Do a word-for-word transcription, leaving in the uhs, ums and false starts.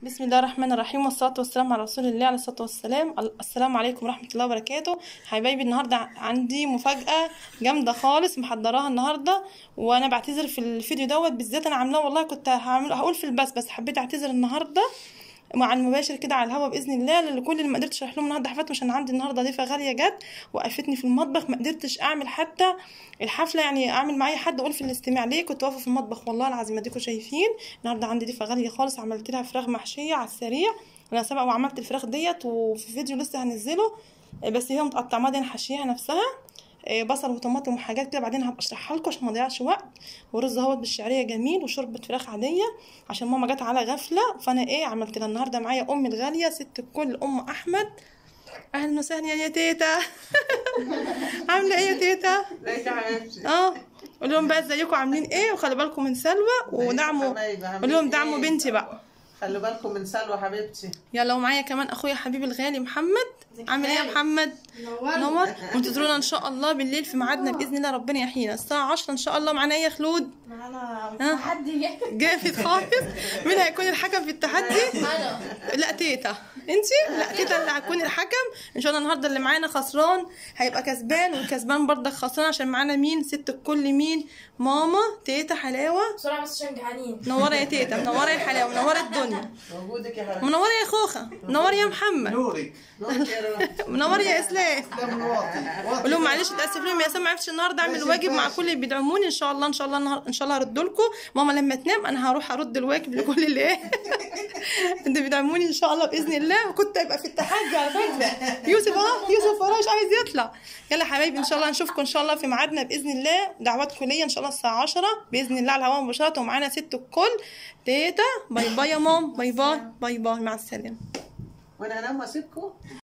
بسم الله الرحمن الرحيم، والصلاة والسلام على رسول الله عليه الصلاة والسلام. السلام عليكم ورحمة الله وبركاته. حبايبي، النهاردة عندي مفاجأة جامدة خالص محضراها النهاردة، وانا بعتذر في الفيديو دوت بالذات. انا عاملاه والله كنت هعمل هقول في البث، بس حبيت اعتذر النهاردة مع المباشر كده على الهوا باذن الله لكل اللي ما قدرتش اشرح لهم النهارده حفلات، عشان عندي النهارده ضيفه غاليه جت وقفتني في المطبخ، ما قدرتش اعمل حتى الحفله يعني اعمل معايا حد اقول في الاستماع ليه، كنت واقفه في المطبخ والله العظيم. اديكم شايفين النهارده عندي ضيفه غاليه خالص، عملت لها فراخ محشيه على السريع. انا سبق وعملت الفراخ ديت وفي فيديو لسه هنزله، بس هي متقطعه دي انا حشيها نفسها بصل وطماطم وحاجات كده، بعدين هبقى اشرحها لكم عشان ما اضيعش وقت. ورز اهوت بالشعريه جميل، وشوربه فراخ عاديه عشان ماما جت على غفله، فانا ايه عملت لها النهارده معايا امي الغاليه ست الكل ام احمد. اهلا وسهلا يا تيتا. عامله ايه يا تيتا؟ ازيك يا حبيبتي؟ اه قول لهم بقى ازيكم عاملين ايه، وخلي بالكم من سلوى ودعموا، قول لهم دعموا بنتي بقى. خلوا بالكم من سلوى حبيبتي. يلا ومعايا كمان اخويا حبيبي الغالي محمد. عامل ايه يا محمد؟ نور. وانتظرونا ان شاء الله بالليل في ميعادنا باذن الله، ربنا يحيينا الساعه عشرة ان شاء الله. معانا ايه يا خلود؟ معانا تحدي جامد خالص. مين هيكون الحكم في التحدي؟ انا. لا تيتا انتي، لا تيتا اللي هتكون الحكم ان شاء الله. النهارده اللي معانا خسران هيبقى كسبان، والكسبان برضك خسران، عشان معانا مين؟ ست الكل مين؟ ماما تيتا حلاوه. بسرعه بس عشان جعانين. منوره يا تيتا، منوره يا حلاوه، منوره الدنيا. موجودك يا حبيبتي. منوره يا خوخه، منور يا محمد. نورك نورك يا روح. منور يا اسلام. واطي قول لهم معلش اتاسف لهم يا سام، ما عرفتش النهارده اعمل الواجب مع كل اللي بيدعموني. ان شاء الله ان شاء الله النهار ان شاء الله هرد لكم. ماما لما تنام انا هروح ارد الواجب لكل اللي ايه انتوا بيدعموني ان شاء الله باذن الله. وكنت هيبقى في التحدي على فكره. يوسف اه يوسف وراه مش عايز يطلع. يلا حبايبي ان شاء الله نشوفكم ان شاء الله في ميعادنا باذن الله. دعواتكم ليا ان شاء الله الساعه عشرة باذن الله على الهواء مباشره، ومعانا ست الكل تيتا. باي باي يا مام، باي باي باي باي، مع السلامه. وانا انام واسيبكم.